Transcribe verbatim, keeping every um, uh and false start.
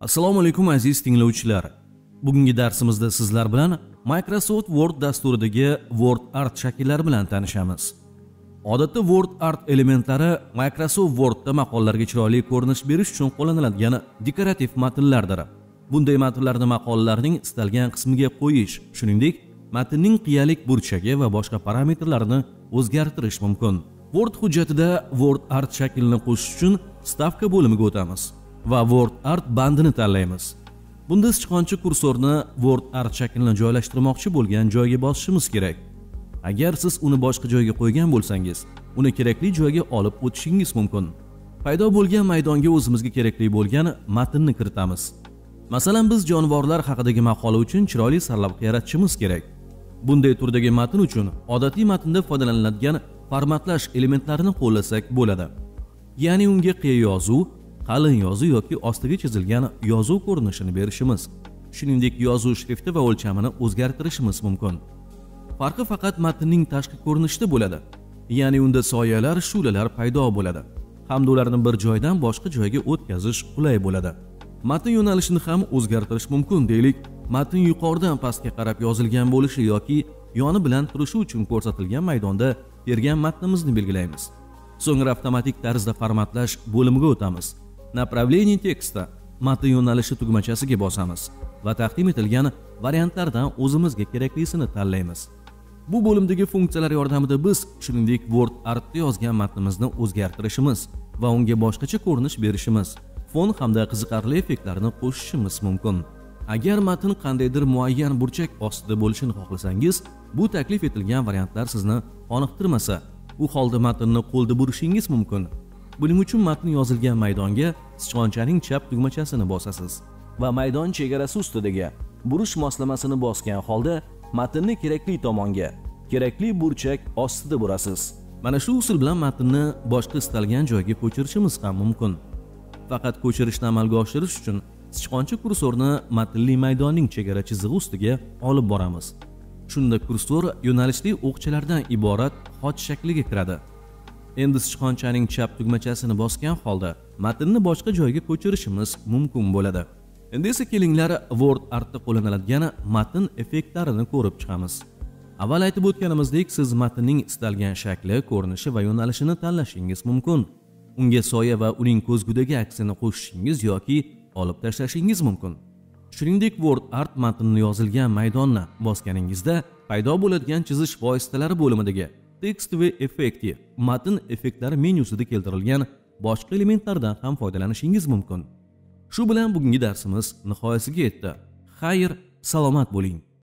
Assalomu alaykum aziz tinglovchilar. Bugungi darsimizda sizlar bilan Microsoft Word dasturidagi Word Art shakllari bilan tanishamiz. Odatda Word Art elementlari Microsoft Wordda maqolalarga chiroyli ko'rinish berish uchun qo'llaniladigan dekorativ matnlardir. Bunday matnlarni maqolalarning istalgan qismiga qo'yish, shuningdek, matnning qiyalik burchagi va boshqa parametrlarini o'zgartirish mumkin. Word hujjatida Word Art shaklini qo'shish uchun stavka bo'limiga o'tamiz va Word Art bandini tanlaymiz. Bunda sichqoncha kursorni Word Art shaklini joylashtirmoqchi bo'lgan joyga bosishimiz kerak. Agar siz uni boshqa joyga qo'ygan bo'lsangiz, uni kerakli joyga olib o'tishingiz mumkin. Paydo bo'lgan maydonga o'zimizga kerakli bo'lgan matnni kiritamiz. Masalan, biz jonivorlar haqidagi maqola uchun chiroyli sarlavha yaratishimiz kerak. Bunday turdagi matn uchun odatiy matnda foydalaniladigan formatlash elementlarini qo'llasak bo'ladi. Ya'ni unga qiya yozuv, qalin yozuv yoki ostiga chizilgan yozuv ko'rinishini berishimiz. Shuningdek, yozuv shrifti va o'lchamini o'zgartirishimiz mumkin. Farqi faqat matnning tashqi ko'rinishida bo'ladi. Ya'ni unda soyalar, shu'lalar paydo bo'ladi hamda ularni bir joydan boshqa joyga o'tkazish qulay bo'ladi. Matn yo'nalishini ham o'zgartirish mumkin. Deylik, matn yuqoridan pastga qarab yozilgan bo'lishi yoki yoni bilan turishi uchun ko'rsatilgan maydonda bergan matnimizni belgilaymiz. So'ngra avtomatik tarzda formatlash bo'limiga o'tamiz. Направление teksta matn yo'nalishi tugmachasiga bosamiz va taqdim etilgan variantlardan o'zimizga keraklisini tanlaymiz. Bu bo'limdagi funksiyalar yordamida biz shuningdek Word Artda yozgan matnimizni o'zgartirishimiz va unga boshqacha ko'rinish berishimiz, fon hamda qiziqarli effektlarni qo'shishimiz mumkin. Agar matn qandaydir muayyan burchak ostida bo'lishini xohlasangiz, bu taklif etilgan variantlar sizni qoniqtirmasa, u holda matnni qo'lda burishingiz mumkin. Buning uchun matn yozilgan maydonga sichqonchaning chap tugmachasini bosasiz va maydon chegarasi ustidagi burish moslamasini bosgan holda matnni kerakli tomonga, kerakli burchak ostida burasiz. Mana shu usul bilan matnni boshqa istalgan joyga ko'chirishimiz ham mumkin. Faqat ko'chirishni amalga oshirish uchun sichqoncha kursorni matnli maydonning chegara chizig'i ustiga olib boramiz. Shunda kursor yo'nalishli o'qchalardan iborat xoch shakliga kiradi. Endi sichqonchaning chap tugmachasini bosgan holda matnni boshqa joyga ko'chirishimiz mumkin bo'ladi. Endi esa kelinglar Word Artda qo'llaniladigan matn effektlarini ko'rib chiqamiz. Avval aytib o'tganimizdek, siz matnning istalgan shakli, ko'rinishi va yo'nalishini tanlashingiz mumkin. Unga soya va uning ko'zgudagi aksini qo'shishingiz yoki olib tashlashingiz mumkin. Shuningdek, Word Art matnni yozilgan maydonni bosganingizda paydo bo'ladigan chizish vositalari bo'limidagi tekst va effekti matn effektlari menyusida keltirilgan boshqa elementlardan ham foydalanishingiz mumkin. Shu bilan bugungi darsimiz nihoyasiga yetdi. Xayr, salomat bo'ling.